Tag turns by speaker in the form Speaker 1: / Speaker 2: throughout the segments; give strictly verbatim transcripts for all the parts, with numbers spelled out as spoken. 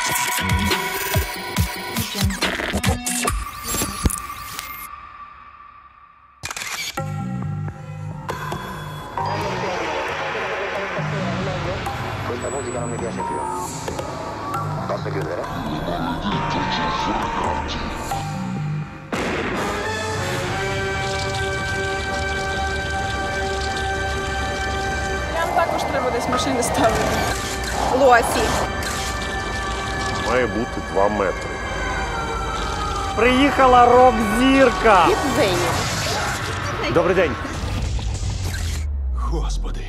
Speaker 1: Questa musica non mi piace più. Posso chiudere?
Speaker 2: Нам також треба десь машини ставити. Лосі.
Speaker 3: Має бути два метри. Приїхала рок-зірка! Добрий день.
Speaker 4: Господи.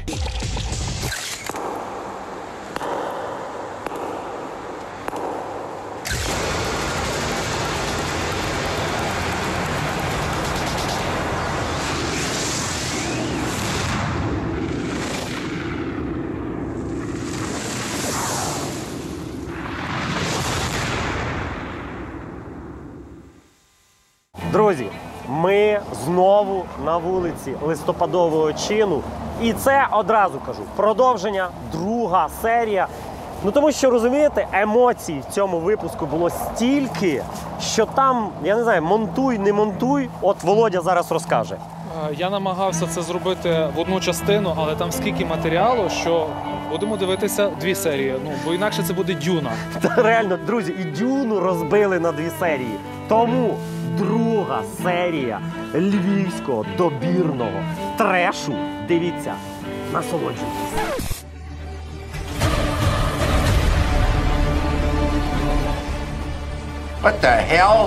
Speaker 3: Друзі, ми знову на вулиці Листопадового чину. І це, одразу кажу, продовження, друга серія. Ну тому що, розумієте, емоцій в цьому випуску було стільки, що там, я не знаю, монтуй, не монтуй, от Володя зараз розкаже.
Speaker 5: Я намагався це зробити в одну частину, але там скільки матеріалу, що будемо дивитися дві серії. Ну, бо інакше це буде Дюна.
Speaker 3: Та реально, друзі, і Дюну розбили на дві серії. Тому друга серія львівського добірного трешу. Дивіться, насолоджуйтесь.
Speaker 1: What the hell?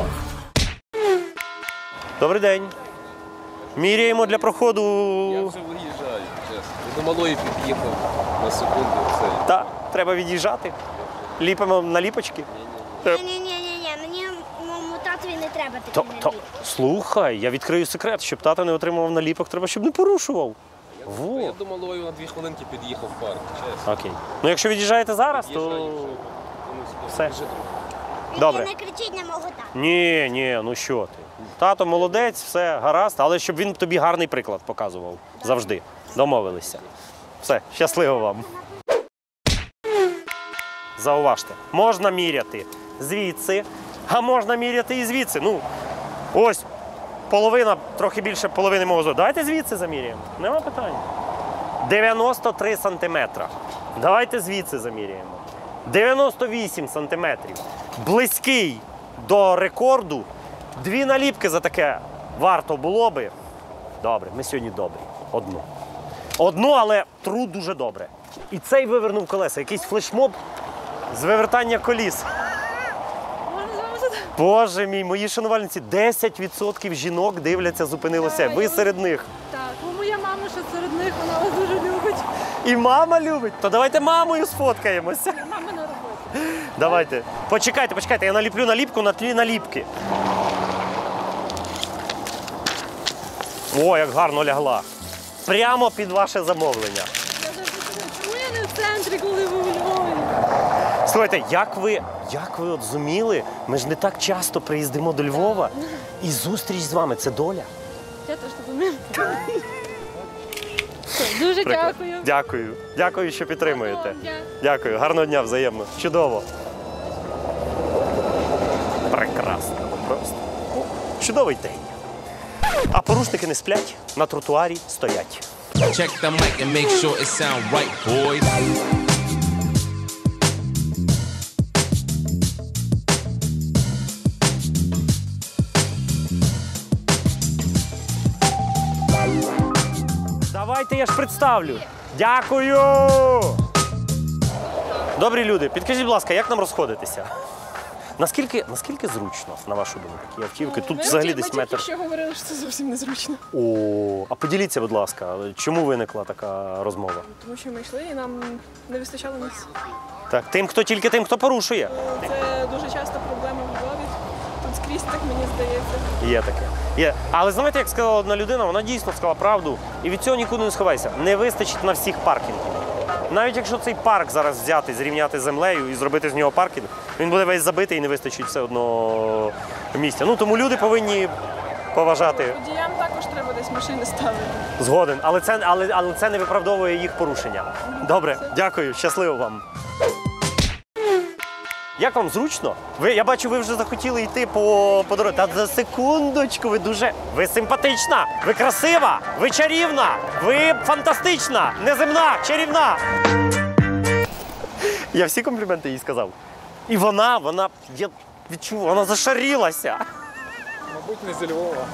Speaker 3: Добрий день. Міряємо для проходу.
Speaker 6: Я вже виїжджаю, чесно. До малої під'їхав на секунду. Все.
Speaker 3: Так, треба від'їжджати. Ліпимо наліпочки.
Speaker 7: Ні-ні-ні, мені моєму татові не треба
Speaker 3: То,
Speaker 7: такий
Speaker 3: то,
Speaker 7: наліп.
Speaker 3: слухай, я відкрию секрет, щоб тато не отримував наліпок, треба, щоб не порушував. Во.
Speaker 6: Я до малої на дві хвилинки під'їхав в парк, чесно.
Speaker 3: Окей. Ну, якщо від'їжджаєте зараз, то
Speaker 6: Від'їжджаю вже.
Speaker 3: все. Добре.
Speaker 7: Не кричіть на мого тата.
Speaker 3: Ні, ні, ну що ти. Тато молодець, все гаразд, але щоб він тобі гарний приклад показував. Завжди. Домовилися. Все, щасливо вам. Зауважте, можна міряти звідси, а можна міряти і звідси. Ну, ось половина, трохи більше половини мого зору. Давайте звідси заміряємо. Нема питань. дев'яносто три сантиметра. Давайте звідси заміряємо. дев'яносто вісім сантиметрів. Близький до рекорду. Дві наліпки за таке варто було би. Добре, ми сьогодні добрі. Одну. Одну, але тру дуже добре. І цей вивернув колеса. Якийсь флешмоб з вивертання коліс. Боже мій, мої шанувальниці, десять відсотків жінок дивляться, зупинилося. Ви серед них.
Speaker 2: Так, бо моя мама ще серед них, вона вас дуже любить.
Speaker 3: І мама любить. То давайте мамою сфоткаємося.
Speaker 2: Мама на роботі.
Speaker 3: Давайте. Почекайте, почекайте, я наліплю наліпку на тлі наліпки. О, як гарно лягла. Прямо під ваше замовлення.
Speaker 2: Чому я не в центрі, коли ви у Львові?
Speaker 3: Слухайте, як ви, як ви от зуміли, ми ж не так часто приїздимо до Львова, і зустріч з вами – це доля.
Speaker 2: Я теж не розумію. Дуже дякую.
Speaker 3: Дякую. Дякую, що підтримуєте.
Speaker 2: Гарного дня.
Speaker 3: Дякую. Гарного дня взаємно. Чудово. Прекрасно. Просто. Чудовий день. А порушники не сплять, на тротуарі стоять.
Speaker 8: Check the mic and make sure it sound right, boys.
Speaker 3: Давайте я ж представлю. Дякую! Добрі люди, підкажіть, будь ласка, як нам розходитися? Наскільки, наскільки зручно, на вашу думку, такі автівки? Тут
Speaker 2: Ми
Speaker 3: взагалі
Speaker 2: ті-
Speaker 3: десь
Speaker 2: Ми
Speaker 3: метр.
Speaker 2: тільки що говорили, що це зовсім незручно.
Speaker 3: О, а поділіться, будь ласка, чому виникла така розмова?
Speaker 2: Тому що ми йшли і нам не вистачало місця.
Speaker 3: Так, тим, хто тільки тим, хто порушує.
Speaker 2: Це дуже часто проблема в Львові. Тут скрізь так, мені здається.
Speaker 3: Є таке. Є. Але знаєте, як сказала одна людина, вона дійсно сказала правду. І від цього нікуди не сховайся. Не вистачить на всіх паркінгів. Навіть якщо цей парк зараз взяти, зрівняти з землею і зробити з нього паркінг, він буде весь забитий і не вистачить все одно місця. Ну, тому люди повинні поважати.
Speaker 2: Водіям також треба десь машини ставити.
Speaker 3: Згоден. Але це, але, але це не виправдовує їх порушення. Добре, дякую, щасливо вам. Як вам зручно? Ви, я бачу, ви вже захотіли йти по, по дорозі. Та за секундочку, ви дуже... Ви симпатична, ви красива, ви чарівна, ви фантастична, неземна, чарівна. Я всі компліменти їй сказав. І вона, вона, я відчув, вона зашарілася.
Speaker 5: Мабуть, не зі Львова.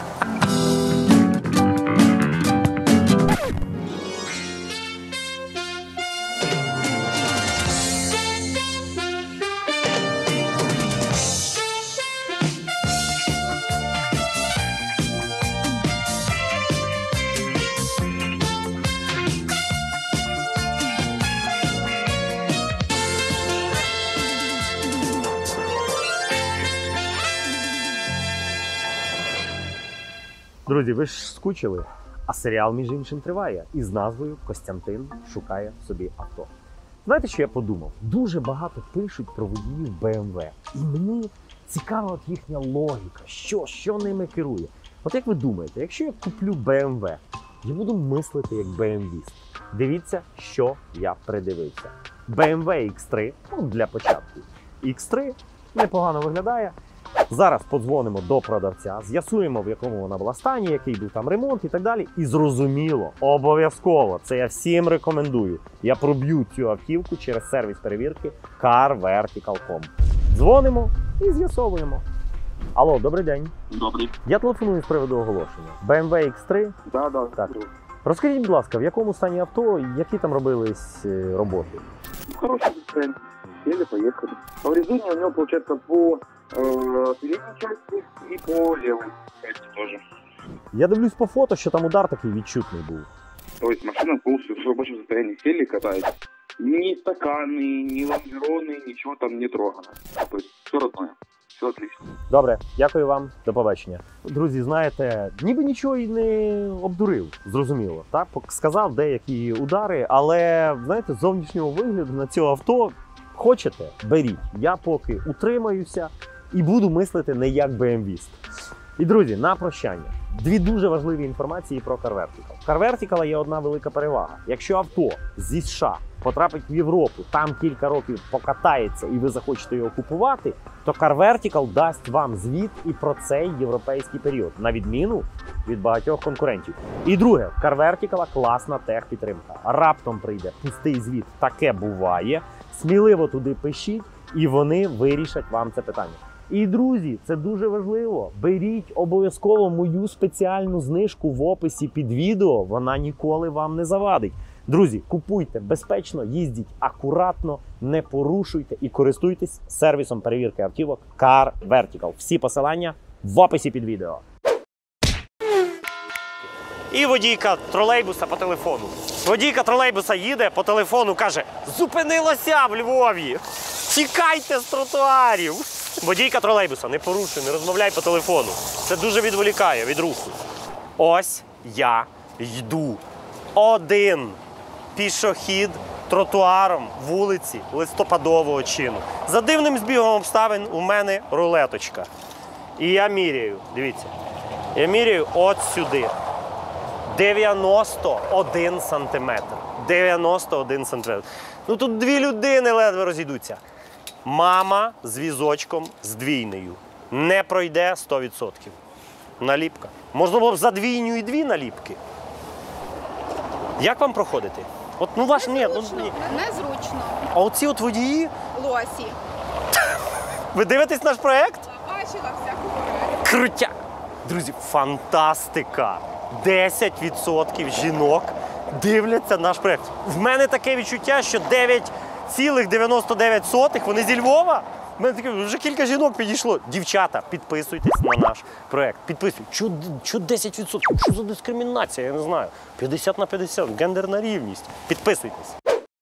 Speaker 3: Друзі, ви ж скучили, а серіал, між іншим, триває. Із назвою «Костянтин шукає собі авто». Знаєте, що я подумав? Дуже багато пишуть про водіїв Б М В. І мені цікава от їхня логіка, що, що ними керує. От як ви думаєте, якщо я куплю Б М В, я буду мислити як Б М Віст. Дивіться, що я придивився. Б М В Ікс три, ну, для початку. Ікс три непогано виглядає. Зараз подзвонимо до продавця, з'ясуємо, в якому вона була стані, який був там ремонт і так далі. І зрозуміло, обов'язково, це я всім рекомендую. Я проб'ю цю автівку через сервіс перевірки car vertical крапка ком. Дзвонимо і з'ясовуємо. Алло, добрий день.
Speaker 4: Добрий.
Speaker 3: Я телефоную з приводу оголошення. Б М В Ікс три.
Speaker 4: Да, да.
Speaker 3: Так. Розкажіть, будь ласка, в якому стані авто, які там робились е, роботи?
Speaker 4: Хороший дизайн. Сели, поехали. Повреждения у него получается по э, передней части и по левой части тоже.
Speaker 3: Я дивлюсь по фото, що там удар такий відчутний був.
Speaker 4: То есть машина полностью в рабочем состоянии. Сели, катаете. Ни стаканы, ни лонжероны, ничего там не трогано. То есть все родное. Все отлично.
Speaker 3: Добре, дякую вам, до побачення. Друзі, знаєте, ніби нічого й не обдурив, зрозуміло. Так, сказав деякі удари, але, знаєте, з зовнішнього вигляду на цього авто хочете, беріть. Я поки утримаюся і буду мислити не як Б М Віст. І, друзі, на прощання. Дві дуже важливі інформації про Car Vertical. Car Vertical є одна велика перевага. Якщо авто зі США потрапить в Європу, там кілька років покатається і ви захочете його купувати, то Car Vertical дасть вам звіт і про цей європейський період, на відміну від багатьох конкурентів. І друге, в Car Vertical класна техпідтримка. Раптом прийде пустий звіт, таке буває. Сміливо туди пишіть, і вони вирішать вам це питання. І, друзі, це дуже важливо. Беріть обов'язково мою спеціальну знижку в описі під відео. Вона ніколи вам не завадить. Друзі, купуйте безпечно, їздіть акуратно, не порушуйте і користуйтесь сервісом перевірки автівок Car Vertical. Всі посилання в описі під відео. І водійка тролейбуса по телефону. Водійка тролейбуса їде по телефону, каже: зупинилося в Львові! Тікайте з тротуарів! Водійка тролейбуса, не порушуй, не розмовляй по телефону. Це дуже відволікає від руху. Ось я йду. Один пішохід тротуаром вулиці Листопадового чину. За дивним збігом обставин у мене рулеточка. І я міряю, дивіться, я міряю от сюди. дев'яносто один сантиметр. дев'яносто один сантиметр. Ну тут дві людини ледве розійдуться. Мама з візочком здвійнею. Не пройде сто відсотків. Наліпка. Можна було б за двійню і дві наліпки. Як вам проходити? От, ну ваш, ні, ну, ні.
Speaker 2: Незручно.
Speaker 3: А оці от водії,
Speaker 2: Лосі.
Speaker 3: ви дивитесь наш проєкт?
Speaker 2: Бачила всяку.
Speaker 3: Крутя! Друзі, фантастика! десять відсотків жінок дивляться наш проєкт. В мене таке відчуття, що дев'ять цілих дев'яносто дев'ять сотих вони зі Львова. В мене таке, вже кілька жінок підійшло. Дівчата, підписуйтесь на наш проєкт. Підписуйтесь. Чо, чо десять відсотків? Що за дискримінація? Я не знаю. п'ятдесят на п'ятдесят. Гендерна рівність. Підписуйтесь.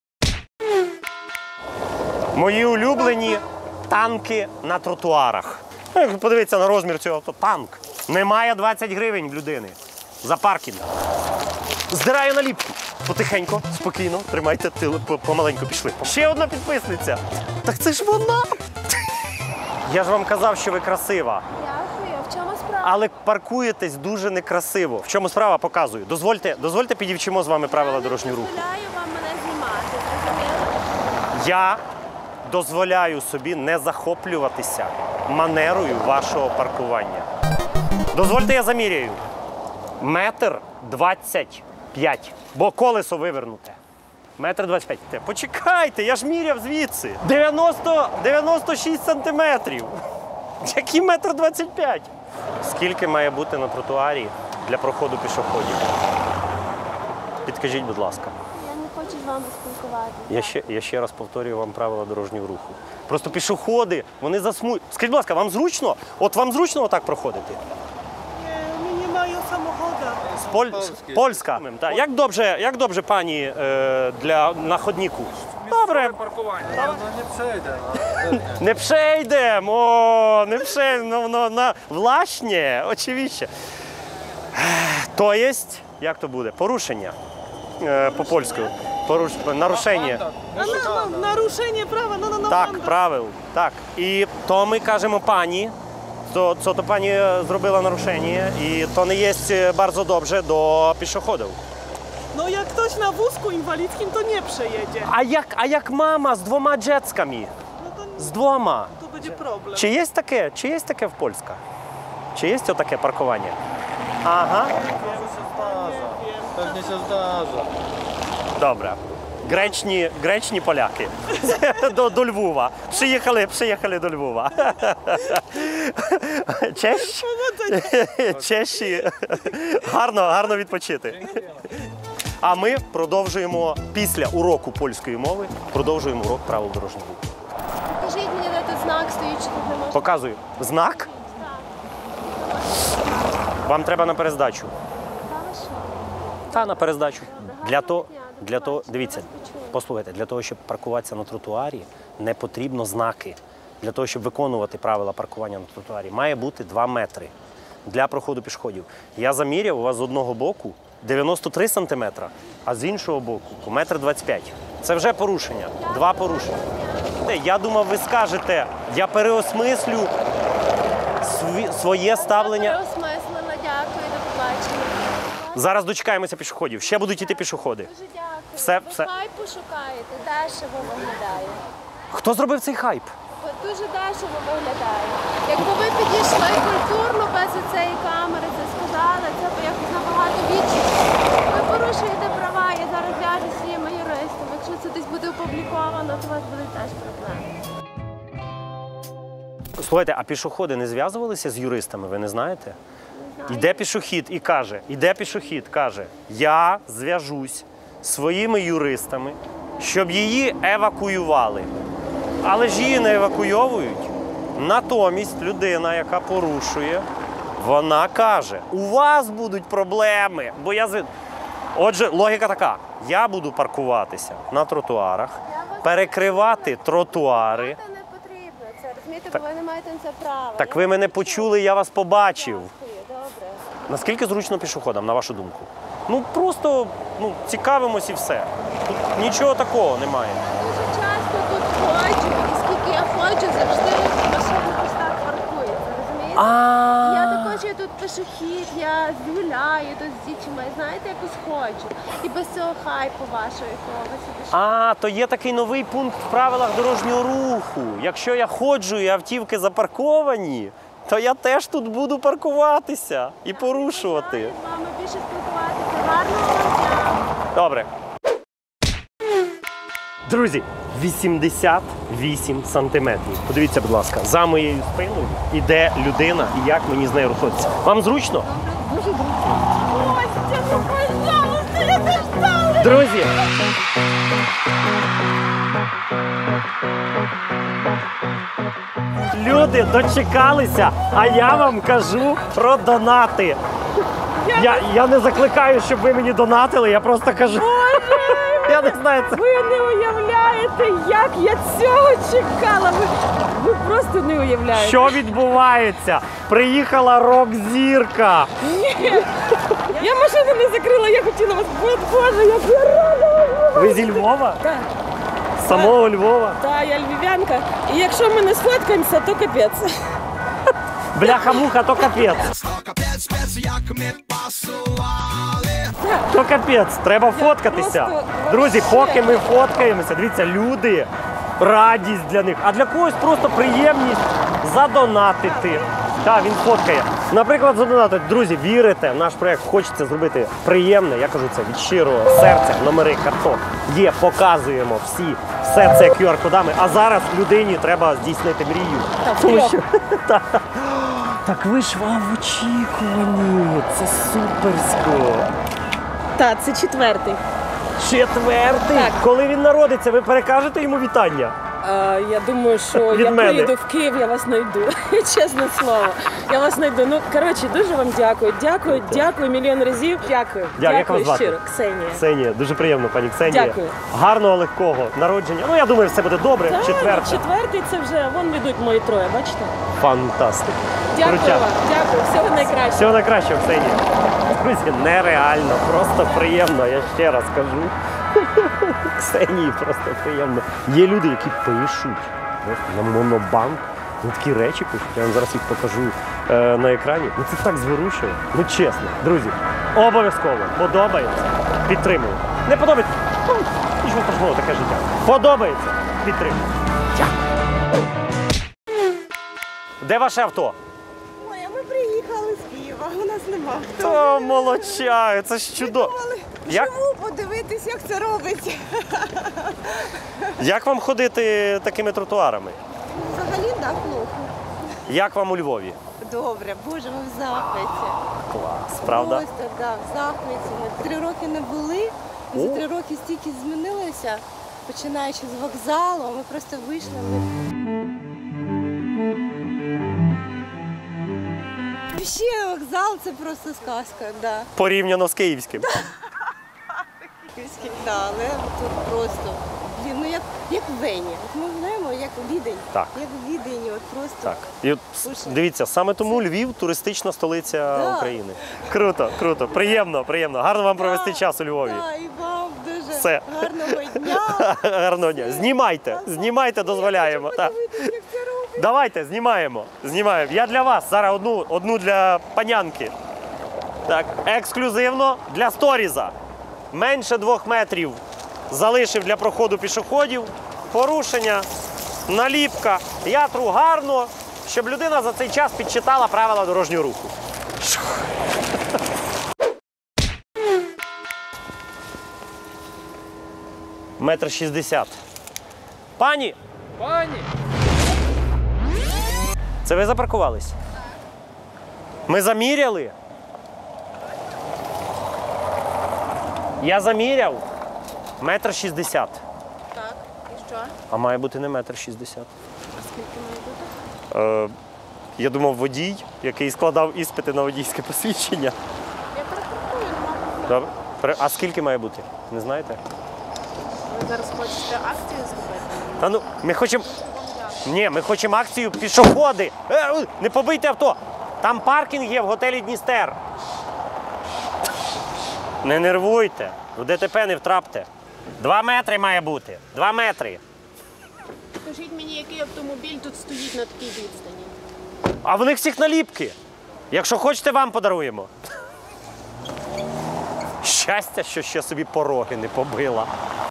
Speaker 3: Мої улюблені танки на тротуарах. Подивіться на розмір цього авто. Танк. Немає двадцять гривень в людини за паркінг. Здираю наліпку. Потихенько, спокійно, тримайте, помаленьку пішли. Ще одна підписниця. Так це ж вона. Я ж вам казав, що ви красива.
Speaker 7: Дякую. В чому справа?
Speaker 3: Але паркуєтесь дуже некрасиво. В чому справа, показую. Дозвольте, дозвольте підівчимо з вами правила дорожнього руху.
Speaker 7: Я не дозволяю вам мене знімати, зрозуміли?
Speaker 3: Я дозволяю собі не захоплюватися манерою вашого паркування. Дозвольте, я заміряю. Метр двадцять п'ять, бо колесо вивернуте. Метр двадцять п'ять. Почекайте, я ж міряв звідси. дев'яносто, дев'яносто шість сантиметрів. Який метр двадцять п'ять? Скільки має бути на тротуарі для проходу пішоходів? Підкажіть, будь ласка.
Speaker 7: Я не хочу з вами спілкуватися.
Speaker 3: Я ще, я ще раз повторюю вам правила дорожнього руху. Просто пішоходи, вони засмують. Скажіть, будь ласка, вам зручно? От вам зручно отак проходити?
Speaker 2: Ми не маю самоходу.
Speaker 3: З Поль... з Польська. Так. Як добре, як добре пані е, для, на ходнику? Добре. Не przejdę, о, не przejdę, no, no, na, właśnie, oczywiście. То єсть, як то буде? Порушення е, по-польську. Поруш... Нарушення.
Speaker 2: Нарушення права, ну, ну, ну.
Speaker 3: Так, правил. Так. І то ми кажемо пані, то, то, то пані зробила нарушення, і то не є дуже добре до пішоходів.
Speaker 2: No jak ktoś na wózku inwalidzkim, to nie przejedzie.
Speaker 3: А як, а як мама з двома дзецьками?
Speaker 2: No to,
Speaker 3: З двома.
Speaker 2: to będzie problem.
Speaker 3: Чи є таке? Чи є таке в Польська? Чи є таке паркування? Ага.
Speaker 6: Pewnie się zdarza.
Speaker 3: Добре. Гречні, гречні поляки до, до Львова. Приїхали, приїхали до Львова. Чещ? Чещі. Гарно, гарно відпочити. А ми продовжуємо після уроку польської мови, продовжуємо урок правил дорожнього руху.
Speaker 7: Покажіть мені, де тут знак стоїть, що тут не можна.
Speaker 3: Показую. Знак? Вам треба на перездачу. Та, на перездачу. Для того, для того, дивіться, послухайте, для того, щоб паркуватися на тротуарі, не потрібно знаки. Для того, щоб виконувати правила паркування на тротуарі, має бути два метри для проходу пішоходів. Я заміряв, у вас з одного боку дев'яносто три сантиметра, а з іншого боку метр двадцять п'ять. Це вже порушення, два порушення. Я думав, ви скажете, я переосмислю сві- своє ставлення.
Speaker 7: Переосмислила, дякую, до побачення.
Speaker 3: Зараз дочекаємося пішоходів. Ще будуть йти пішоходи.
Speaker 7: Дуже дякую.
Speaker 3: Все,
Speaker 7: Ви
Speaker 3: все.
Speaker 7: хайпу шукаєте, дешево виглядає.
Speaker 3: Хто зробив цей хайп?
Speaker 7: Ви дуже дешево виглядає. Якби ви підійшли культурно без цієї камери, це сказали, це б якось набагато відчутно. Ви порушуєте права, я зараз в'яжу з своїми юристами. Якщо це десь буде опубліковано, то у вас будуть теж проблеми.
Speaker 3: Слухайте, а пішоходи не зв'язувалися з юристами, ви не знаєте? Йде пішохід і каже, йде пішохід, каже, я зв'яжусь зі своїми юристами, щоб її евакуювали. Але ж її не евакуйовують. Натомість людина, яка порушує, вона каже, у вас будуть проблеми, бо я звід... Отже, логіка така, я буду паркуватися на тротуарах, перекривати тротуари.
Speaker 7: Це не потрібно, це розумієте, бо ви не маєте на це права.
Speaker 3: Так ви мене почули, я вас побачив.
Speaker 7: Добре.
Speaker 3: Наскільки зручно пішоходам, на вашу думку? Ну просто ну, цікавимось і все. Тут нічого такого немає.
Speaker 7: Дуже часто тут ходжу, і скільки я ходжу, завжди машини ось так паркуються, розумієте?
Speaker 3: А
Speaker 7: Я також є тут пішохід, я гуляю тут з дітьми, знаєте, якось ходжу. І без цього хайпу вашого, якого ви собі
Speaker 3: А, то є такий новий пункт в правилах дорожнього руху. Якщо я ходжу і автівки запарковані, то я теж тут буду паркуватися і порушувати.
Speaker 7: з вами більше спілкуватися. Гарного вам дня!
Speaker 3: Добре. Друзі, вісімдесят вісім сантиметрів. Подивіться, будь ласка, за моєю спиною іде людина і як мені з нею рухатися. Вам зручно?
Speaker 7: Дуже зручно. Костя, ну пожалуйста, я теж стала!
Speaker 3: Друзі! Люди дочекалися, а я вам кажу про донати. Я, я не закликаю, щоб ви мені донатили, я просто кажу. Я не знаю, це.
Speaker 2: Ви не уявляєте, як я цього чекала. Ви, ви просто не уявляєте.
Speaker 3: Що відбувається? Приїхала рок-зірка.
Speaker 2: Я машину не закрила, я хотіла вас. Боже, як я рада!
Speaker 3: Ви зі Львова?
Speaker 2: Так.
Speaker 3: З самого Львова?
Speaker 2: Та, я львів'янка. І якщо ми не сфоткаємося, то капець.
Speaker 3: Бляха-муха, то капець. То капець, треба фоткатися.
Speaker 2: просто
Speaker 3: Друзі,
Speaker 2: вообще.
Speaker 3: поки ми фоткаємося, дивіться, люди радість для них, а для когось просто приємність задонатити. Так, він фоткає. Наприклад, задонатити. Друзі, вірите в наш проєкт, хочеться зробити приємне, я кажу це від щирого серця, номери карток є, показуємо всі, все це ку ар-кодами, а зараз людині треба здійснити мрію. Тому що... Так ви ж вам в очікуванні, це суперсько.
Speaker 2: Так, це четвертий.
Speaker 3: Четвертий?
Speaker 2: Так.
Speaker 3: Коли він народиться, ви перекажете йому вітання?
Speaker 2: А, я думаю, що
Speaker 3: Від
Speaker 2: я
Speaker 3: мене.
Speaker 2: приїду в Київ, я вас знайду. Чесне слово. Я вас знайду. Ну, коротше, дуже вам дякую. Дякую, дякую мільйон разів. Дякую.
Speaker 3: Дякую. Як вас звати?
Speaker 2: щиро. Ксенія.
Speaker 3: Ксенія, дуже приємно, пані Ксенія.
Speaker 2: Дякую.
Speaker 3: Гарного, легкого народження. Ну, я думаю, все буде добре.
Speaker 2: Так,
Speaker 3: Четверте.
Speaker 2: четвертий це вже, вон ведуть мої троє, бачите?
Speaker 3: Фантастика.
Speaker 2: Дякую
Speaker 3: Крутяк.
Speaker 2: вам, дякую, всього найкращого.
Speaker 3: Всього найкращого, Ксенія. Друзі, нереально, просто приємно, я ще раз кажу. Ксенії просто приємно. Є люди, які пишуть просто на Монобанк, на такі речі пишуть. Я вам зараз їх покажу е, на екрані. Ну це так зворушує. Ну чесно, друзі, обов'язково подобається, підтримую. Не подобається, ну, нічого страшного, таке життя. Подобається, підтримую. Дякую. Де ваше авто?
Speaker 9: Ой, а ми приїхали з Києва, у нас нема.
Speaker 3: О, молодчаю, це ж чудово. Як?
Speaker 9: Живу подивитись, як це робиться.
Speaker 3: Як вам ходити такими тротуарами?
Speaker 9: Взагалі, так, плохо.
Speaker 3: Як вам у Львові?
Speaker 9: Добре, боже, ми в захваті.
Speaker 3: Клас, правда?
Speaker 9: Просто, так, в захваті. Ми три роки не були, і за три роки стільки змінилося, починаючи з вокзалу, ми просто вийшли. Ми... Ще вокзал це просто сказка, да.
Speaker 3: Порівняно з київським.
Speaker 9: Київський, да, але тут просто, блін, ну як, як в Вені. От ми знаємо, як Відень.
Speaker 3: Так.
Speaker 9: Як в Відені, от просто.
Speaker 3: Так. І от,
Speaker 9: Слушай,
Speaker 3: дивіться, саме тому Львів туристична столиця
Speaker 9: Да.
Speaker 3: України. Круто, круто, приємно, приємно. Гарно вам провести час у Львові.
Speaker 9: Да, і вам дуже
Speaker 3: Все.
Speaker 9: гарного дня.
Speaker 3: Гарного дня. Знімайте, знімайте, дозволяємо. Так.
Speaker 9: Подивитись, як це робить.
Speaker 3: Давайте, знімаємо. Знімаємо. Я для вас зараз одну, одну для панянки. Так, ексклюзивно для сторіза. Менше двох метрів залишив для проходу пішоходів. Порушення, наліпка. Я тру гарно, щоб людина за цей час підчитала правила дорожнього руху. Метр шістдесят. Пані!
Speaker 5: Пані!
Speaker 3: Це ви запаркувались? Ми заміряли? Я заміряв. Метр шістдесят.
Speaker 7: Так, і що?
Speaker 3: А має бути не метр шістдесят.
Speaker 7: А скільки має бути?
Speaker 3: Е, я думав, водій, який складав іспити на водійське посвідчення.
Speaker 7: Я перепаркую, нема.
Speaker 3: Добре. Пере- А скільки має бути? Не знаєте?
Speaker 7: Ви зараз хочете акцію зробити?
Speaker 3: Та ну, ми хочемо. Ні, ми хочемо акцію пішоходи. Е, у, не побийте авто. Там паркінг є в готелі Дністер. Не нервуйте. В ДТП не втрапте. Два метри має бути. Два метри.
Speaker 7: Скажіть мені, який автомобіль тут стоїть на такій відстані?
Speaker 3: А в них всіх наліпки. Якщо хочете, вам подаруємо. Щастя, що ще собі пороги не побила.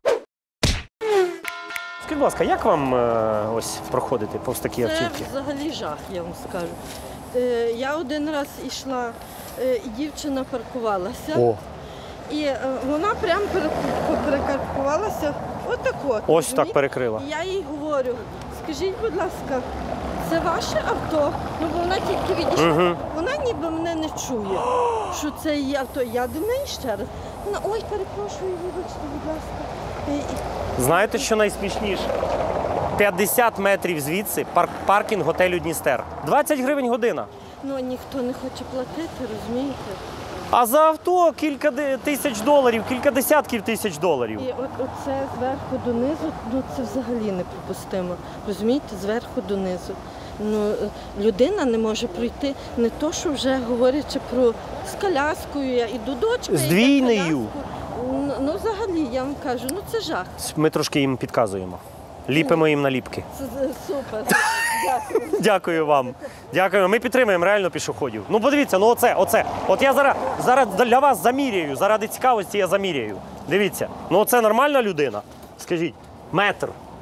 Speaker 3: Скажіть, будь ласка, як вам е, ось проходити повз такі
Speaker 10: Це
Speaker 3: автівки?
Speaker 10: взагалі жах, я вам скажу. Е, я один раз йшла, е, і дівчина паркувалася,
Speaker 3: О,
Speaker 10: і е, вона прямо перекаркувалася отако.
Speaker 3: ось так
Speaker 10: розумієте?
Speaker 3: перекрила.
Speaker 10: І я їй говорю, скажіть, будь ласка, це ваше авто? Ну, бо вона тільки відійшла,
Speaker 3: Мгм.
Speaker 10: вона ніби мене не чує, що це її авто. Я до неї ще раз. Вона, ой, перепрошую, вибачте, будь ласка. І- і-
Speaker 3: Знаєте, що найсмішніше? п'ятдесят метрів звідси пар- паркінг готелю Дністер. двадцять гривень година.
Speaker 10: Ну, ніхто не хоче платити, розумієте?
Speaker 3: А за авто кілька де- тисяч доларів, кілька десятків тисяч доларів.
Speaker 10: І от, оце зверху донизу, ну це взагалі неприпустимо. Розумієте, зверху донизу. Ну, е, людина не може пройти не то, що вже говорячи про з коляскою, я іду дочка.
Speaker 3: З
Speaker 10: йде
Speaker 3: двійнею.
Speaker 10: коляску. Ну, ну, взагалі, я вам кажу, ну це жах.
Speaker 3: Ми трошки їм підказуємо. Ліпимо їм наліпки.
Speaker 10: Це е, супер. Дякую.
Speaker 3: Дякую вам. Дякую. Ми підтримуємо реально пішоходів. Ну подивіться, ну оце, оце. От я зараз, зараз для вас заміряю, заради цікавості я заміряю. Дивіться, ну оце нормальна людина? Скажіть, метр.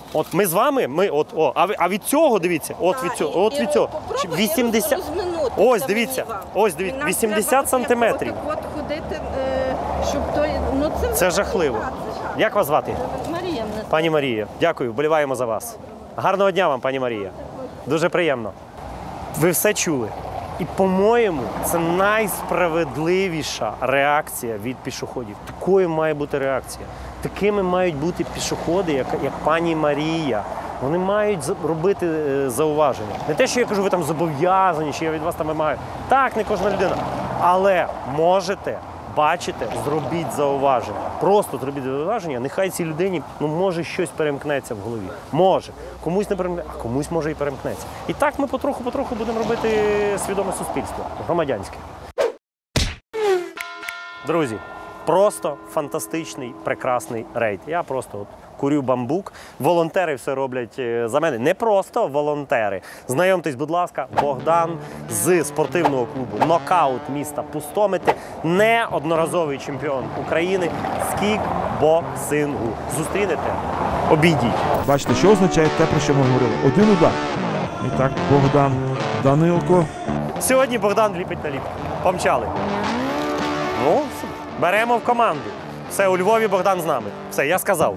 Speaker 3: От ми з вами, ми от, о, а, ви- а від цього, дивіться, от
Speaker 10: Так,
Speaker 3: від цього,
Speaker 10: і-
Speaker 3: от
Speaker 10: і
Speaker 3: від цього.
Speaker 10: попробуй
Speaker 3: вісімдесят,
Speaker 10: розминутися
Speaker 3: ось,
Speaker 10: мені
Speaker 3: дивіться,
Speaker 10: вам.
Speaker 3: ось, дивіться,
Speaker 10: Нам
Speaker 3: вісімдесят
Speaker 10: треба
Speaker 3: сантиметрів.
Speaker 10: От, от ходити, е, щоб той, ну це...
Speaker 3: Це жахливо.
Speaker 10: Так, це жах.
Speaker 3: Як вас звати?
Speaker 10: Марія мене.
Speaker 3: Пані Марія, дякую, вболіваємо за вас. Гарного дня вам, пані Марія. Дуже приємно. Ви все чули. І, по-моєму, це найсправедливіша реакція від пішоходів. Такою має бути реакція. Такими мають бути пішоходи, як, як пані Марія. Вони мають за- робити е, зауваження. Не те, що я кажу, ви там зобов'язані, що я від вас там вимагаю. Так, не кожна людина. Але можете, бачите, зробіть зауваження. Просто зробіть зауваження, нехай цій людині, ну, може, щось перемкнеться в голові. Може. Комусь не перемкнеться, а комусь може і перемкнеться. І так ми потроху-потроху будемо робити свідоме суспільство, громадянське. Друзі, просто фантастичний, прекрасний рейд. Я просто от курю бамбук. Волонтери все роблять е, за мене. Не просто волонтери. Знайомтесь, будь ласка, Богдан з спортивного клубу «Нокаут» міста Пустомити, неодноразовий чемпіон України з кікбоксингу. Зустрінете? Обійдіть.
Speaker 11: Бачите, що означає те, про що ми говорили. Один удар. І так, Богдан Данилко.
Speaker 3: Сьогодні Богдан ліпить наліпки. Помчали. Ну, беремо в команду. Все, у Львові Богдан з нами. Все, я сказав.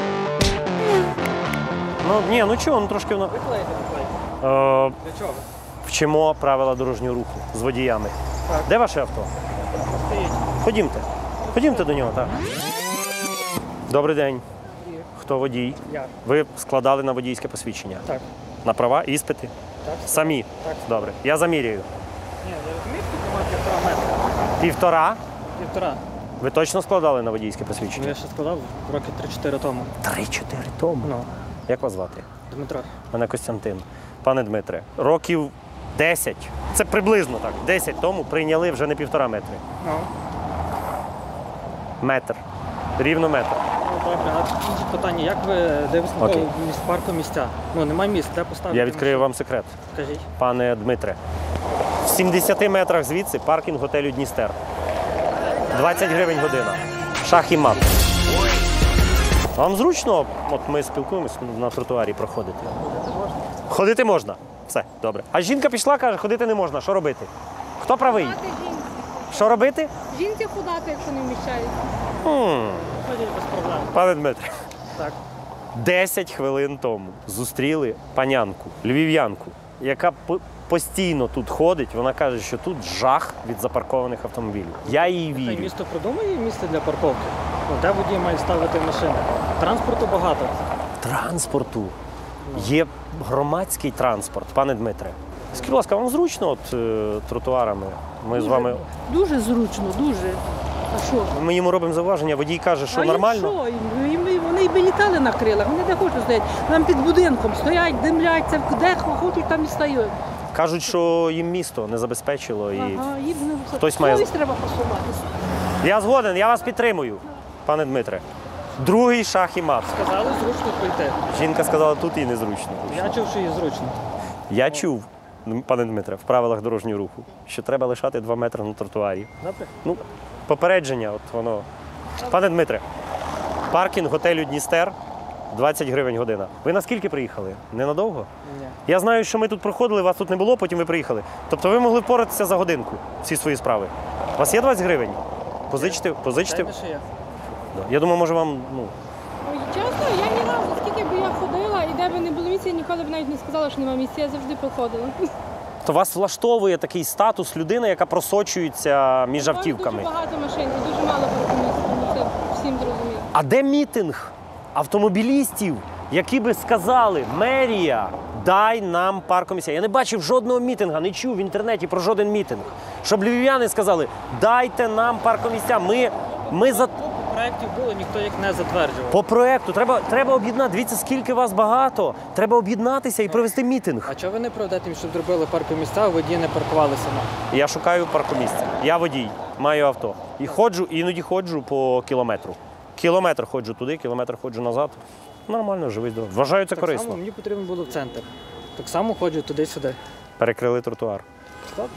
Speaker 3: Ну, ні, ну чого, ну трошки воно. Е, вчимо правила дорожнього руху з водіями. Де ваше авто? Ходімте. Ходімте до нього, так. Добрий день. Хто водій?
Speaker 12: Я.
Speaker 3: Ви складали на водійське посвідчення?
Speaker 12: Так.
Speaker 3: На права, іспити?
Speaker 12: Так.
Speaker 3: Самі?
Speaker 12: Так.
Speaker 3: Добре. Я заміряю.
Speaker 12: Ні, ви розумієте, тут немає півтора метра.
Speaker 3: Півтора?
Speaker 12: Півтора.
Speaker 3: Ви точно складали на водійське
Speaker 12: Ну,
Speaker 3: посвідчення?
Speaker 12: я ще складав роки три-чотири тому.
Speaker 3: Три-чотири тому?
Speaker 12: Ну,
Speaker 3: Як вас звати?
Speaker 12: Дмитро.
Speaker 3: Мене Костянтин. Пане Дмитре, років десять, це приблизно так, десять тому прийняли вже не півтора метри.
Speaker 12: Ну,
Speaker 3: Метр. Рівно метр.
Speaker 12: ну добре, а інше питання, як ви де ви
Speaker 3: Окей.
Speaker 12: слухали міст парку місця? Ну, немає місць, де поставити?
Speaker 3: Я відкрию вам секрет.
Speaker 12: Скажіть.
Speaker 3: Пане Дмитре, в сімдесяти метрах звідси паркінг готелю Дністер. двадцять гривень година. Шах і мат. Вам зручно, от ми спілкуємось на тротуарі проходити? Ходити можна. Все, добре. А жінка пішла, каже, ходити не можна. Що робити? Хто правий? Що робити?
Speaker 13: Жінці худати, якщо не вміщається.
Speaker 3: Хм.
Speaker 12: Ходіть без проблем.
Speaker 3: Пане Дмитре,
Speaker 12: Так.
Speaker 3: десять хвилин тому зустріли панянку, львів'янку, яка по- постійно тут ходить. Вона каже, що тут жах від запаркованих автомобілів. Я їй
Speaker 12: Хай
Speaker 3: вірю.
Speaker 12: місто придумає місце для парковки. Ну, де водії мають ставити машини? Транспорту багато.
Speaker 3: Транспорту. Є громадський транспорт, пане Дмитре. Скажіть, будь ласка, вам зручно от, е, тротуарами? Ми з вами.
Speaker 13: Дуже зручно, дуже. А що?
Speaker 3: Ми йому робимо зауваження, водій каже, що
Speaker 13: а
Speaker 3: нормально.
Speaker 13: Що? І ми- Вони би літали на крилах, вони де хочуть стоять. Нам під будинком стоять, димляться, де хочуть, там і стають.
Speaker 3: Кажуть, що їм місто не забезпечило і
Speaker 13: Ага, їм не
Speaker 3: хтось має-
Speaker 13: совість треба посуватися.
Speaker 3: я згоден, я вас підтримую, пане Дмитре. Другий шах і мат.
Speaker 12: Сказали, зручно пройти.
Speaker 3: Жінка сказала, тут їй незручно.
Speaker 12: Я чув, що їй зручно.
Speaker 3: Я чув, пане Дмитре, в правилах дорожнього руху, що треба лишати два метри на тротуарі.
Speaker 12: Добре?
Speaker 3: Ну, попередження, от воно. Пане Дмитре, паркінг готелю Дністер двадцять гривень година. Ви наскільки приїхали? Ненадовго?
Speaker 12: Ні.
Speaker 3: Я знаю, що ми тут проходили, вас тут не було, потім ви приїхали. Тобто ви могли впоратися за годинку всі свої справи. У вас є двадцять гривень? Позичте, позичте.
Speaker 12: Дайте, що є.
Speaker 3: Я думаю, може вам, ну,
Speaker 13: Ой, чесно, я ні разу, скільки б я ходила, і де б не було місця, я ніколи б навіть не сказала, що немає місця, я завжди проходила.
Speaker 3: то вас влаштовує такий статус людини, яка просочується між автівками.
Speaker 13: Дуже багато машин, і дуже мало паркомісць, тому це всім зрозуміло.
Speaker 3: А де мітинг автомобілістів, які би сказали, мерія, дай нам паркомісця? Я не бачив жодного мітинга, не чув в інтернеті про жоден мітинг. Щоб львів'яни сказали, дайте нам паркомісця, ми, ми за...
Speaker 12: Проєктів було, ніхто їх не затверджував.
Speaker 3: По проєкту треба, треба об'єднати. Дивіться, скільки вас багато. Треба об'єднатися і провести мітинг.
Speaker 12: А чого ви не проведете, щоб зробили паркомісця, а водії не паркувалися?
Speaker 3: Я шукаю паркомісце. Я водій, маю авто. І ходжу, іноді ходжу по кілометру. Кілометр ходжу туди, кілометр ходжу назад. Нормально, живий здоровий. Вважаю це
Speaker 12: Так
Speaker 3: корисно.
Speaker 12: само мені потрібно було в центр. Так само ходжу туди-сюди.
Speaker 3: Перекрили тротуар.
Speaker 12: Добре.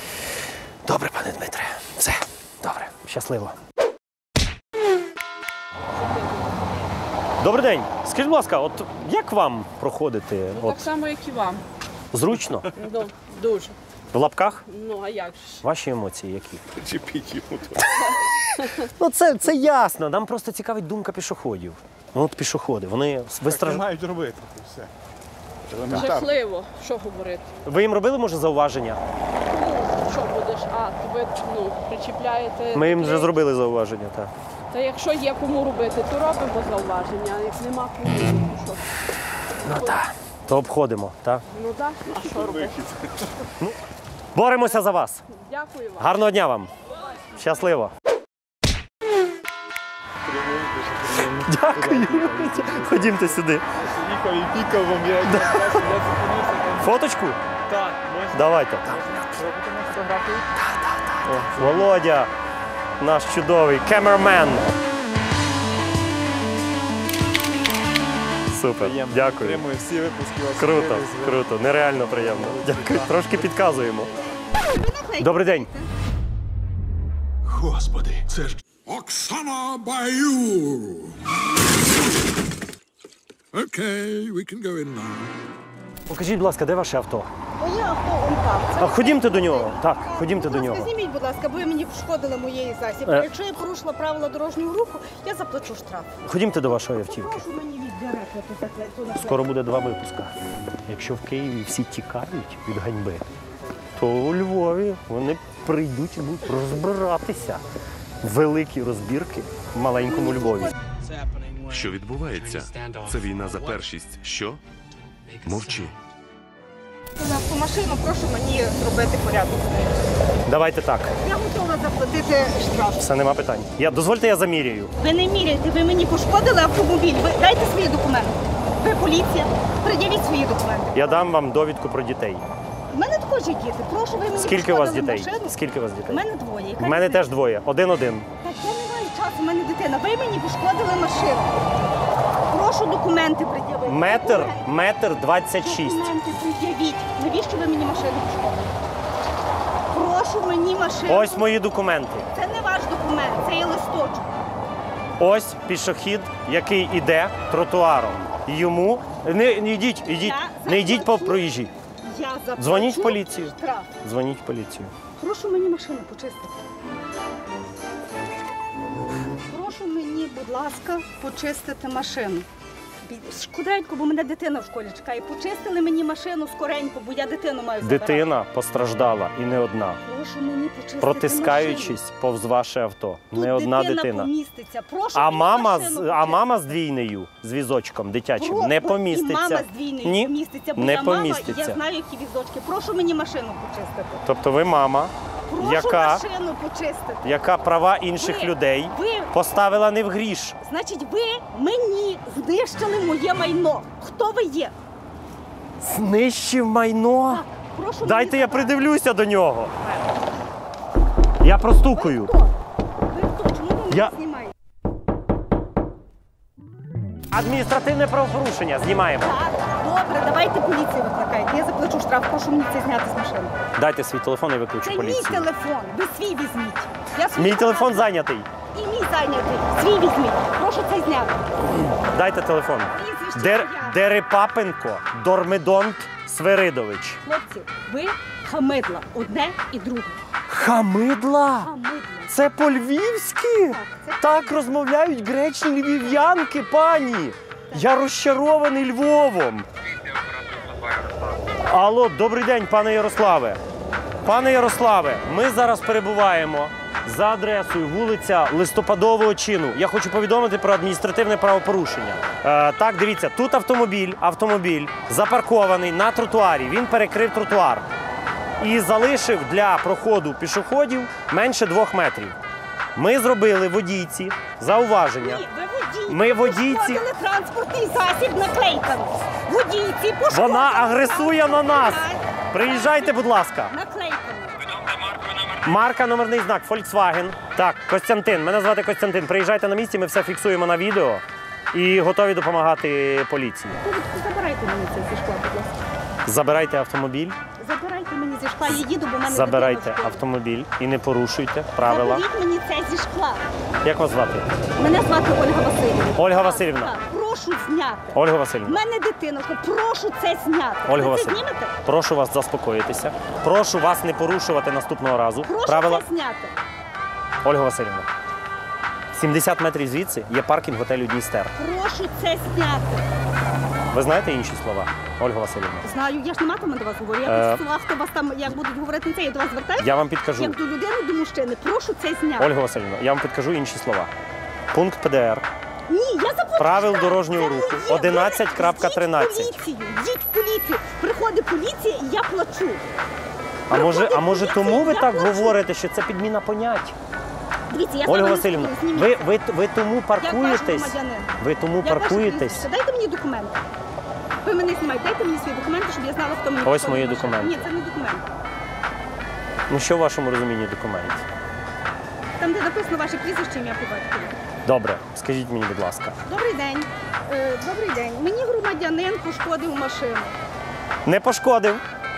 Speaker 3: Добре, пане Дмитре. Все, добре. Щасливо. Добрий день. Скажіть, будь ласка, от як вам проходити? От,
Speaker 2: Так само, як і вам.
Speaker 3: зручно?
Speaker 2: Ну, дуже.
Speaker 3: В лапках?
Speaker 2: Ну, а як ж?
Speaker 3: Ваші емоції які?
Speaker 6: Чіпіть йому тут.
Speaker 3: Ну це, це ясно. Нам просто цікавить думка пішоходів. Ну, от пішоходи, вони вистраж...
Speaker 11: мають робити все.
Speaker 2: Жахливо. Що говорити?
Speaker 3: Ви їм робили, може, зауваження?
Speaker 2: Ну, що будеш? А, ви ну, причіпляєте...
Speaker 3: Ми їм вже
Speaker 2: людей.
Speaker 3: зробили зауваження, так.
Speaker 2: Та якщо є кому робити, то робимо зауваження, а як нема кому, то що?
Speaker 3: Ну так. То обходимо, так?
Speaker 2: Ну так, а що робити?
Speaker 3: Боремося за вас.
Speaker 2: Дякую вам.
Speaker 3: Гарного дня вам. Щасливо. Дякую. Ходімте сюди.
Speaker 11: Їхав і пікав вам, я
Speaker 3: Фоточку?
Speaker 5: Так, можна.
Speaker 3: Давайте.
Speaker 5: Робити на фотографію?
Speaker 3: О, Володя, наш чудовий камермен. Супер. Дякую.
Speaker 11: Підтримую всі випуски. вас
Speaker 3: Круто,
Speaker 11: дивлюсь, ви-
Speaker 3: круто, нереально приємно. Дякую. Трошки підказуємо. Добрий день.
Speaker 14: Господи, це ж Оксана Баюр. Okay, we can go in now.
Speaker 3: Покажіть, будь ласка, де ваше авто?
Speaker 9: Моє авто он там. Це
Speaker 3: А ходімте до нього. Так, ходімте до
Speaker 9: Будь
Speaker 3: нього.
Speaker 9: ласка, зніміть, будь ласка, бо ви мені пошкодили моєї засіб.
Speaker 3: Е.
Speaker 9: Якщо я порушила правила дорожнього руху, я заплачу штраф.
Speaker 3: Ходімте до вашої автівки.
Speaker 9: Прошу мені віддирати ту наклейку.
Speaker 3: Скоро буде два випуска. Якщо в Києві всі тікають від ганьби, то у Львові вони прийдуть і будуть розбиратися. Великі розбірки в маленькому Львові.
Speaker 15: Що відбувається? Це війна за першість. Що? Мовчи.
Speaker 9: Будь ласка, машину, прошу мені зробити порядок.
Speaker 3: Давайте так.
Speaker 9: Я готова заплатити штраф.
Speaker 3: Все, нема питань. Я, дозвольте, я заміряю.
Speaker 9: Ви не міряєте, ви мені пошкодили автомобіль. Ви дайте свої документи. Ви поліція, пред'явіть свої документи.
Speaker 3: Я дам вам довідку про дітей.
Speaker 9: У мене також є діти. Прошу, ви мені
Speaker 3: Скільки у вас
Speaker 9: пошкодили
Speaker 3: дітей?
Speaker 9: машину.
Speaker 3: Скільки у вас
Speaker 9: У
Speaker 3: дітей?
Speaker 9: мене двоє. Яка
Speaker 3: У мене
Speaker 9: різниця?
Speaker 3: теж двоє. Один-один.
Speaker 9: Так я не маю часу, у мене дитина. Ви мені пошкодили машину. Прошу документи пред'явити.
Speaker 3: Метр,
Speaker 9: Документи.
Speaker 3: метр двадцять шість.
Speaker 9: Документи пред'явіть. Навіщо ви мені машину пошкодили? Прошу мені машину.
Speaker 3: Ось мої документи.
Speaker 9: Це не ваш документ, це є листочок.
Speaker 3: Ось пішохід, який іде тротуаром. Йому не, не йдіть, йдіть,
Speaker 9: Я
Speaker 3: не йдіть по
Speaker 9: заплачу.
Speaker 3: проїжджій.
Speaker 9: Я заплачу
Speaker 3: Дзвоніть в поліцію.
Speaker 9: штраф.
Speaker 3: Дзвоніть в поліцію.
Speaker 9: Прошу мені машину почистити. Прошу мені, будь ласка, почистити машину. Бі- Шкоденько, бо мене дитина в школі чекає. Почистили мені машину скоренько, бо я дитину маю забирати.
Speaker 3: Дитина постраждала і не одна.
Speaker 9: Прошу мені почистити
Speaker 3: Протискаючись повз ваше авто.
Speaker 9: машину.
Speaker 3: Не
Speaker 9: Тут
Speaker 3: одна
Speaker 9: дитина
Speaker 3: дитина.
Speaker 9: поміститься. Прошу
Speaker 3: А
Speaker 9: мені
Speaker 3: мама,
Speaker 9: машину
Speaker 3: з,
Speaker 9: почистити.
Speaker 3: а мама з двійнею, з візочком дитячим,
Speaker 9: Про-
Speaker 3: не
Speaker 9: про-
Speaker 3: поміститься.
Speaker 9: І мама з двійною
Speaker 3: Ні,
Speaker 9: поміститься, бо
Speaker 3: не
Speaker 9: я мама, і
Speaker 3: поміститься.
Speaker 9: я знаю, які візочки. Прошу мені машину почистити.
Speaker 3: Тобто ви мама,
Speaker 9: Прошу
Speaker 3: яка,
Speaker 9: машину почистити.
Speaker 3: яка права інших
Speaker 9: Ви-
Speaker 3: людей
Speaker 9: ви-
Speaker 3: поставила не в гріш.
Speaker 9: Значить, ви мені знищили моє майно. Хто ви є?
Speaker 3: Знищив майно?
Speaker 9: Прошу
Speaker 3: Дайте
Speaker 9: мені
Speaker 3: я придивлюся до нього. Я простукаю.
Speaker 9: Ви хто? Чому ви мене
Speaker 3: Я-
Speaker 9: знімаєте?
Speaker 3: Адміністративне правопорушення знімаємо.
Speaker 9: Так, добре, давайте поліцію викликайте. Я заплачу штраф, прошу мені це зняти з машини.
Speaker 3: Дайте свій телефон і виключу
Speaker 9: Це мій
Speaker 3: поліцію.
Speaker 9: телефон, ви свій візьміть. Я свій
Speaker 3: Мій телефон
Speaker 9: показую.
Speaker 3: зайнятий.
Speaker 9: І мій зайнятий. Свій візьміть. Прошу це зняти.
Speaker 3: Дайте телефон.
Speaker 9: Прізвище
Speaker 3: Дер...
Speaker 9: моє.
Speaker 3: Дерипапенко Дормидонт Свиридович.
Speaker 9: Хлопці, ви хамидла. Одне і друге.
Speaker 3: Хамидла?
Speaker 9: Хамидла.
Speaker 3: Це по-львівськи? Так розмовляють гречні львів'янки, пані. Я розчарований Львовом. Алло, добрий день, пане Ярославе. Пане Ярославе, ми зараз перебуваємо за адресою вулиця Листопадового чину. Я хочу повідомити про адміністративне правопорушення. Е, так, дивіться, тут автомобіль, автомобіль запаркований на тротуарі. Він перекрив тротуар і залишив для проходу пішоходів менше двох метрів. Ми зробили водійці зауваження.
Speaker 9: Ні, ви водійці.
Speaker 3: Ми водійці.
Speaker 9: Пошкодили транспортний засіб наклейками. Водійці пошкодили.
Speaker 3: Вона агресує на нас. Приїжджайте, будь ласка.
Speaker 9: Наклейками.
Speaker 3: Марка, номерний знак, Volkswagen. Так, Костянтин. Мене звати Костянтин. Приїжджайте на місці, ми все фіксуємо на відео і готові допомагати поліції.
Speaker 9: Забирайте мені це зі шкла, будь ласка.
Speaker 3: Забирайте автомобіль,
Speaker 9: Забирайте мені зі шкла, я їду, бо в мене
Speaker 3: забирайте
Speaker 9: дитина в школі.
Speaker 3: автомобіль і не порушуйте правила.
Speaker 9: Заберіть мені це зі шкла.
Speaker 3: Як вас звати?
Speaker 9: Мене звати Ольга Васильівна.
Speaker 3: Ольга Васильівна.
Speaker 9: Так, прошу прошу зняти.
Speaker 3: Ольга
Speaker 9: У
Speaker 3: Васильівна.
Speaker 9: мене дитина, прошу це зняти.
Speaker 3: Ольга
Speaker 9: Ви це
Speaker 3: Васильівна,
Speaker 9: знімете?
Speaker 3: прошу вас заспокоїтися. Прошу вас не порушувати наступного разу.
Speaker 9: Прошу
Speaker 3: Правила.
Speaker 9: це зняти.
Speaker 3: Ольга Васильівна, сімдесят метрів звідси є паркінг готелю Дністер.
Speaker 9: Прошу це зняти.
Speaker 3: Ви знаєте інші слова, Ольга Васильівна?
Speaker 9: Знаю, я ж не матиму до вас говорю. Я
Speaker 3: Е,
Speaker 9: підсував, хто вас там, як будуть говорити це, я до вас звертаюся.
Speaker 3: Я вам підкажу.
Speaker 9: Як до людини, до мужчини. Прошу це зняти.
Speaker 3: Ольга Васильівна, я вам підкажу інші слова. Пункт П Д Р.
Speaker 9: Ні, я заплачу.
Speaker 3: Правил дорожнього руху одинадцять крапка тринадцять.
Speaker 9: Йдіть в поліцію, йдіть в поліцію. Приходить поліція і я плачу.
Speaker 3: А може, а
Speaker 9: Приходить
Speaker 3: може
Speaker 9: поліція,
Speaker 3: тому ви
Speaker 9: я
Speaker 3: так
Speaker 9: плачу.
Speaker 3: говорите, що це підміна понять?
Speaker 9: Дивіться, я
Speaker 3: Ольга
Speaker 9: сама
Speaker 3: Васильівна,
Speaker 9: не зніму,
Speaker 3: ви,
Speaker 9: зніміться.
Speaker 3: ви, ви тому
Speaker 9: Як
Speaker 3: паркуєтесь?
Speaker 9: ваш громадянин.
Speaker 3: Ви тому
Speaker 9: Як ваше
Speaker 3: паркуєтесь?
Speaker 9: прізвище? Дайте мені документи. Ви мене знімаєте, дайте мені свої документи, щоб я знала, хто мені
Speaker 3: Ось
Speaker 9: підходить
Speaker 3: мої
Speaker 9: до машини.
Speaker 3: документи.
Speaker 9: Ні, це не документи.
Speaker 3: Ну що в вашому розумінні документ?
Speaker 9: Там, де написано ваше прізвище, ім'я по батькові.
Speaker 3: Добре, скажіть мені, будь ласка.
Speaker 9: Добрий день. Е, добрий день. Мені громадянин пошкодив машину.
Speaker 3: Не пошкодив,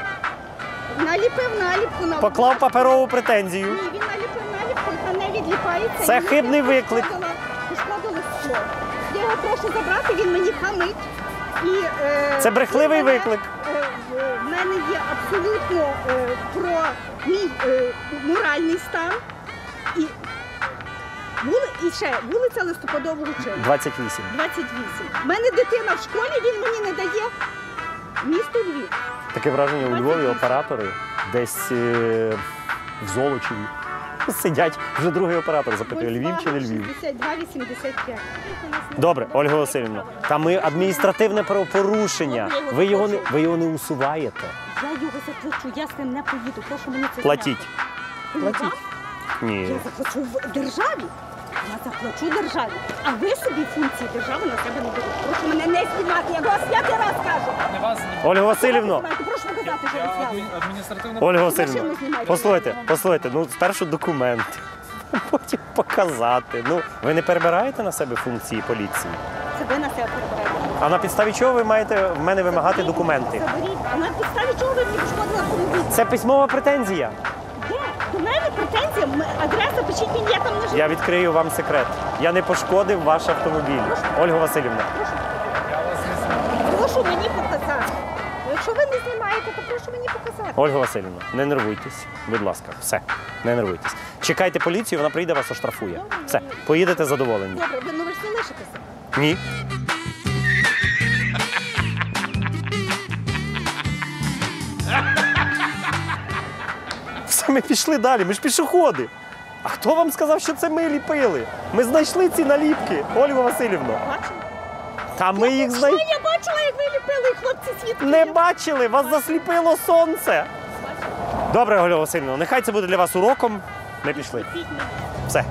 Speaker 9: Наліпив наліпку на
Speaker 3: поклав паперову претензію.
Speaker 9: Ні, він наліпив наліпку, яка не відліпається.
Speaker 3: Це
Speaker 9: і
Speaker 3: хибний
Speaker 9: мені
Speaker 3: виклик.
Speaker 9: пошкодила- Пошкодило скло. Я його прошу забрати, він мені хамить. І, е,
Speaker 3: Це брехливий
Speaker 9: в мене,
Speaker 3: виклик.
Speaker 9: е, в мене є абсолютно е, про мій е, моральний стан. І, вули, і ще вулиця Листопадового Чину.
Speaker 3: двадцять вісім.
Speaker 9: двадцять вісім. У мене дитина в школі, він мені не дає місто Львів.
Speaker 3: Таке враження у Львові оператори десь е, в Золочеві сидять. Вже другий оператор запитує, Львів чи не Львів.
Speaker 9: шістдесят два вісімдесят п'ять.
Speaker 3: Добре, Ольга Васильівна, та ми адміністративне правопорушення. Ви його не, ви його не усуваєте.
Speaker 9: Я його заплачу, я з ним не поїду. Прошу мені це
Speaker 3: Платіть.
Speaker 9: зняти.
Speaker 3: Платіть. Ні.
Speaker 9: Я заплачу в державі. Я заплачу державі. А ви собі функції держави на себе не берете. Прошу мене не знімати. Я вас п'ятий раз кажу.
Speaker 5: Не вас знімати.
Speaker 3: Ольга Васильівна,
Speaker 9: Прошу показати, що ви
Speaker 5: Я
Speaker 9: зняли.
Speaker 5: адмі- адміністративне
Speaker 3: Ольга
Speaker 9: Машину
Speaker 3: Васильівна,
Speaker 9: знімайте.
Speaker 3: послухайте, послухайте, ну спершу документ, потім показати. Ну, ви не перебираєте на себе функції поліції?
Speaker 9: Це ви на себе перебираєте.
Speaker 3: А на підставі чого ви маєте в мене вимагати документи?
Speaker 9: Заберіть. А на підставі чого ви мені пошкодили автомобіль?
Speaker 3: Це письмова претензія.
Speaker 9: Де? До мене претензія. М- Адреса, пишіть мені, я там не живу.
Speaker 3: Я відкрию вам секрет. Я не пошкодив ваш автомобіль. Ольга Васильівна,
Speaker 9: Прошу мені показати. Якщо ви не знімаєте, то прошу мені показати.
Speaker 3: Ольга Васильівна, не нервуйтесь, будь ласка, все, не нервуйтесь. Чекайте поліцію, вона прийде, вас оштрафує. Все, поїдете задоволені.
Speaker 9: Добре, ви ну ви ж не лишитеся.
Speaker 3: Ні. Все, ми пішли далі, ми ж пішоходи. А хто вам сказав, що це ми ліпили? Ми знайшли ці наліпки, Ольга Васильівна.
Speaker 9: Бачили?
Speaker 3: Та ми їх
Speaker 9: Що
Speaker 3: знайшли.
Speaker 9: я бачила, як ви ліпили, і хлопці свідки?
Speaker 3: Не бачили, вас засліпило сонце. Добре, Ольга Васильівна, нехай це буде для вас уроком. Ми пішли. Все.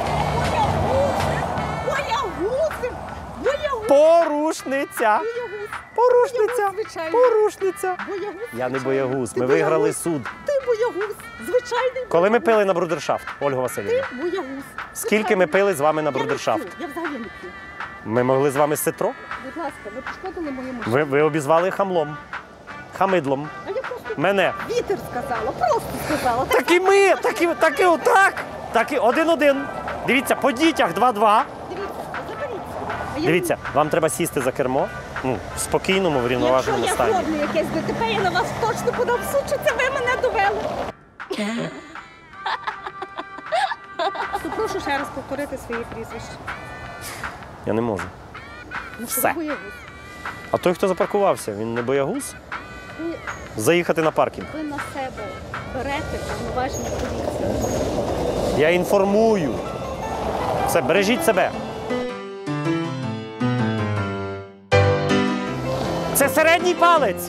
Speaker 9: Боягузи! Боягузи!
Speaker 3: Порушниця. Порушниця.
Speaker 9: Звичайно.
Speaker 3: Порушниця.
Speaker 9: Боягуз.
Speaker 3: Я не
Speaker 9: звичайно.
Speaker 3: боягуз,
Speaker 9: Ти
Speaker 3: ми виграли
Speaker 9: боягуз.
Speaker 3: суд.
Speaker 9: Ти боягуз. Звичайний
Speaker 3: Коли ми
Speaker 9: боягуз.
Speaker 3: пили на брудершафт, Ольга Васильівна?
Speaker 9: Ти боягуз.
Speaker 3: Скільки ми пили з вами на
Speaker 9: Я не
Speaker 3: брудершафт?
Speaker 9: п'ю, Я взагалі не п'ю.
Speaker 3: Ми могли з вами ситро?
Speaker 9: Будь ласка, ви пошкодили мою машину.
Speaker 3: Ви, ви обізвали хамлом, хамидлом.
Speaker 9: А я просто
Speaker 3: Мене.
Speaker 9: вітер сказала, просто сказала.
Speaker 3: Так і ми, так і, так і отак. Так і один-один. Дивіться, по дітях два-два.
Speaker 9: Дивіться, заберіть. А я
Speaker 3: Дивіться, вам треба сісти за кермо, ну, в спокійному,
Speaker 9: Якщо
Speaker 3: врівноваженому
Speaker 9: я
Speaker 3: стані.
Speaker 9: зроблю якесь ДТП, я на вас точно подам в суд, що це ви мене довели. То прошу ще раз повторити своє прізвище.
Speaker 3: Я не можу.
Speaker 9: Ну, що
Speaker 3: Все.
Speaker 9: ви боягуз.
Speaker 3: А той, хто запаркувався, він не боягуз?
Speaker 9: Ви,
Speaker 3: Заїхати на паркінг.
Speaker 9: ви на себе берете повноваження поліції.
Speaker 3: Я інформую. Все, бережіть себе. Це середній палець.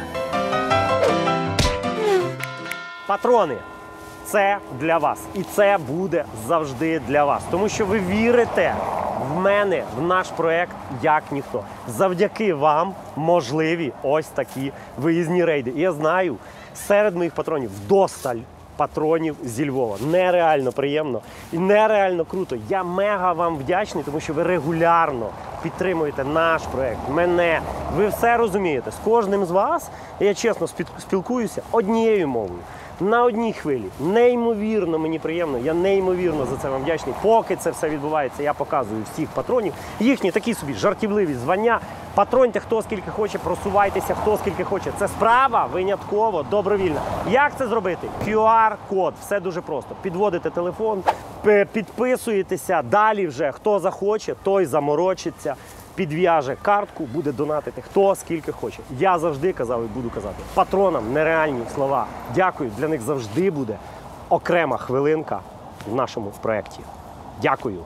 Speaker 3: Патрони. Це для вас. І це буде завжди для вас. Тому що ви вірите в мене, в наш проект, як ніхто. Завдяки вам можливі ось такі виїзні рейди. І я знаю, серед моїх патронів вдосталь патронів зі Львова. Нереально приємно і нереально круто. Я мега вам вдячний, тому що ви регулярно підтримуєте наш проект, мене. Ви все розумієте. З кожним з вас, я чесно спілкуюся однією мовою. на одній хвилі. Неймовірно мені приємно, я неймовірно за це вам вдячний. Поки це все відбувається, я показую всіх патронів. Їхні такі собі жартівливі звання. Патроньте хто скільки хоче, просувайтеся хто скільки хоче. Це справа винятково добровільна. Як це зробити? ку ар-код. Все дуже просто. Підводите телефон, підписуєтеся, далі вже хто захоче, той заморочиться. Підв'яже картку, буде донатити хто скільки хоче. Я завжди казав і буду казати. Патронам нереальні слова. Дякую, для них завжди буде окрема хвилинка в нашому проєкті. Дякую.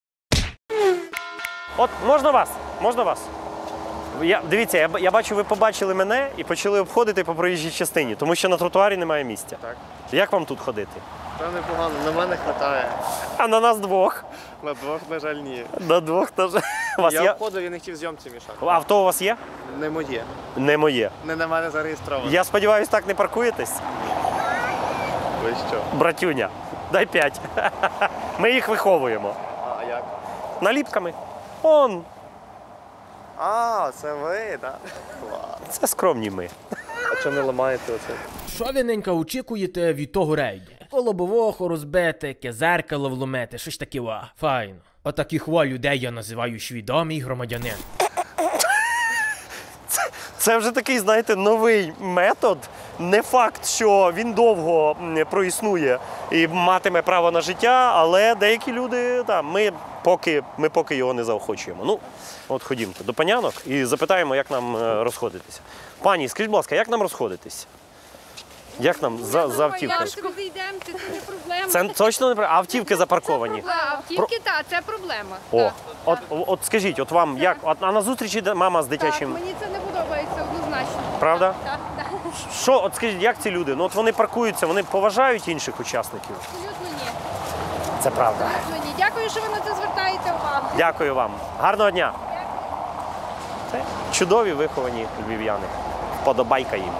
Speaker 3: От, можна вас? Можна вас? Я, дивіться, я, я бачу, ви побачили мене і почали обходити по проїжджій частині, тому що на тротуарі немає місця.
Speaker 16: Так.
Speaker 3: Як вам тут ходити?
Speaker 16: Та непогано, на мене вистачає.
Speaker 3: А на нас двох?
Speaker 16: На двох, на жаль, ні.
Speaker 3: На двох теж.
Speaker 16: Я
Speaker 3: є...
Speaker 16: обходив і не хотів зйомці мішати.
Speaker 3: Авто у вас є?
Speaker 16: Не моє.
Speaker 3: Не моє.
Speaker 16: Не на мене зареєстровано.
Speaker 3: Я сподіваюся, так не паркуєтесь?
Speaker 16: Ви що?
Speaker 3: Братюня, дай п'ять. Ми їх виховуємо.
Speaker 16: А як?
Speaker 3: Наліпками. Он.
Speaker 16: А, це ви, так? Клас.
Speaker 3: Це скромні ми.
Speaker 16: А чого не ламаєте оце?
Speaker 17: Що ви, ненька, очікуєте від того рейду? Лобового розбити, яке зеркало вломити, щось таке ва. Файно. Отаких ва людей я називаю свідомий громадянин.
Speaker 3: Це, це вже такий, знаєте, новий метод. Не факт, що він довго проіснує і матиме право на життя, але деякі люди, та, ми, поки, ми поки його не заохочуємо. Ну, от ходімте до панянок і запитаємо, як нам розходитися. Пані, скажіть, будь ласка, як нам розходитись? Як нам за, за автівкою?
Speaker 18: Це не проблема.
Speaker 3: Це точно не проблема? А автівки запарковані?
Speaker 18: А автівки, так, це проблема.
Speaker 3: О,
Speaker 18: Так.
Speaker 3: от, от скажіть, от вам як? От, а на зустрічі йде мама з дитячим?
Speaker 18: Так, мені це не подобається однозначно.
Speaker 3: Правда?
Speaker 18: Так, так.
Speaker 3: Що, от скажіть, як ці люди? Ну от вони паркуються, вони поважають інших учасників?
Speaker 18: Абсолютно ні.
Speaker 3: Це правда.
Speaker 18: Абсолютно ні. Дякую, що ви на це звертаєте увагу.
Speaker 3: Дякую вам. Гарного дня. Це чудові виховані львів'яни. Вподобайка їм.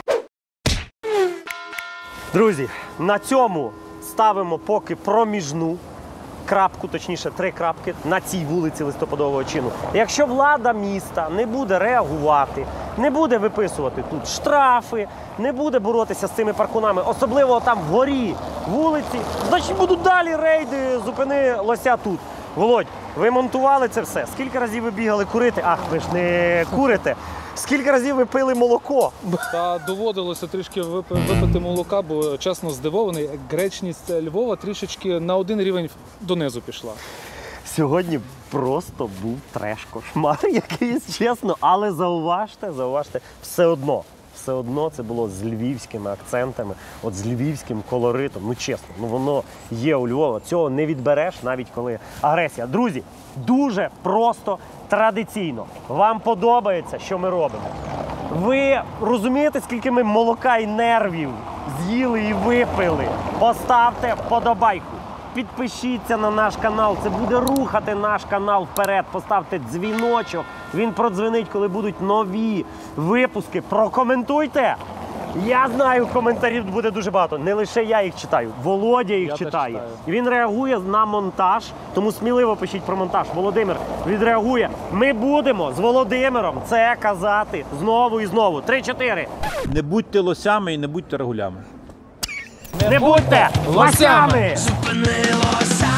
Speaker 3: Друзі, на цьому ставимо поки проміжну крапку, точніше три крапки, на цій вулиці Листопадового чину. Якщо влада міста не буде реагувати, не буде виписувати тут штрафи, не буде боротися з цими паркунами, особливо там вгорі вулиці, значить будуть далі рейди, зупини лося тут. Володь, ви монтували це все? Скільки разів ви бігали курити? Ах, ви ж не курите. Скільки разів ви пили молоко?
Speaker 5: Та доводилося трішки випити молока, бо чесно здивований, гречність Львова трішечки на один рівень донизу пішла.
Speaker 3: Сьогодні просто був треш-кошмар якийсь, чесно, але зауважте, зауважте, все одно. Все одно це було з львівськими акцентами, от з львівським колоритом. Ну чесно, ну воно є у Львова. Цього не відбереш, навіть коли агресія. Друзі, дуже просто, традиційно. Вам подобається, що ми робимо? Ви розумієте, скільки ми молока і нервів з'їли і випили? Поставте вподобайку. Підпишіться на наш канал, це буде рухати наш канал вперед. Поставте дзвіночок, він продзвенить, коли будуть нові випуски. Прокоментуйте. Я знаю, коментарів буде дуже багато. Не лише я їх читаю, Володя їх
Speaker 5: Я
Speaker 3: читає.
Speaker 5: читаю.
Speaker 3: Він реагує на монтаж, тому сміливо пишіть про монтаж. Володимир відреагує. Ми будемо з Володимиром це казати знову і знову. Три-чотири.
Speaker 19: Не будьте лосями і не будьте регулями.
Speaker 3: Не будьте лосями!
Speaker 8: Зупини лося.